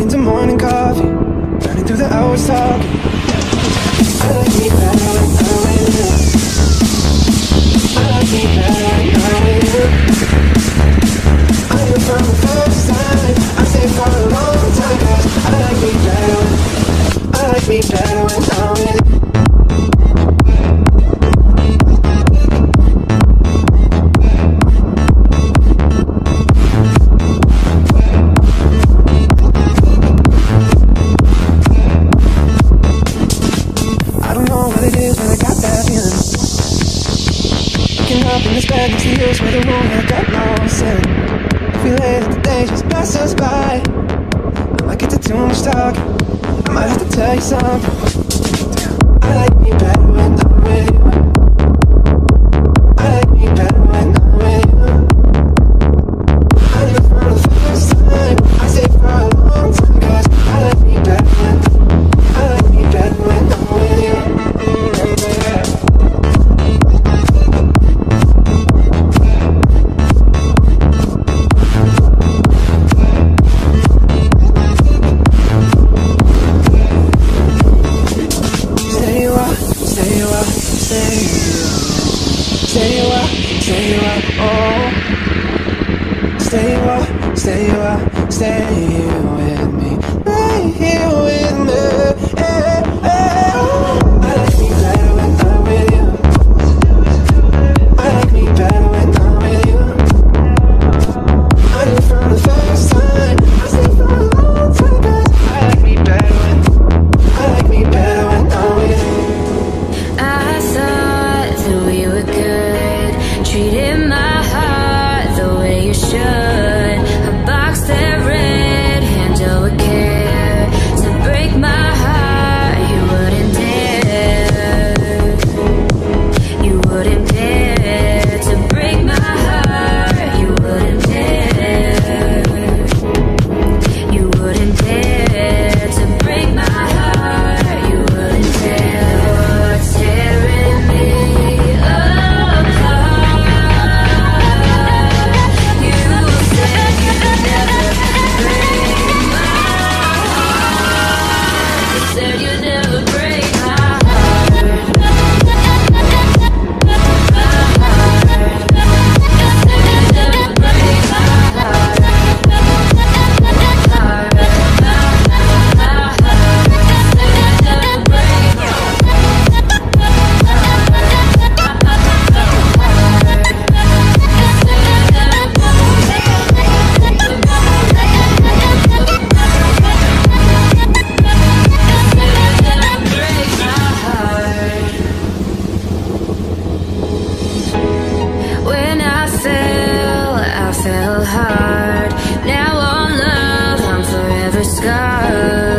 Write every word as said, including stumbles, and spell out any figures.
into morning coffee, burning through the hours talking. I like me better when I'm with you. I like me better when I'm with you. I knew from the first time, I stayed for a long time, 'cause I like me better when, I like me better when I'm with you. In this bed next to you is where the room I got lost in. If we lay that the day just passes us by, I might get to too much talking, I might have to tell you something. I like me better when I'm with you. I like me better when I'm with you. I knew from the first time, I stayed for a long time, 'cause I like me better when, I like me better when I'm with you. Stay a while, stay a while, oh. Stay a while, stay a while, stay here with me, right here with me, hey, hey, oh. I like me better when I'm with you. I like me better when I'm with you. I knew from the first time, I stayed for a long time, 'cause I like me better when, I like me better when I'm with you. I thought that we were good, treated my heart the way you should. A box that read, handle with care, to break my heart you wouldn't dare. You wouldn't dare to break my heart. You wouldn't dare. You wouldn't dare to break my heart. You wouldn't dare. You're tearing me apart. You said you'd never break my heart. You said you'd never break my heart. When I fell, I fell hard. Now on love, I'm forever scarred.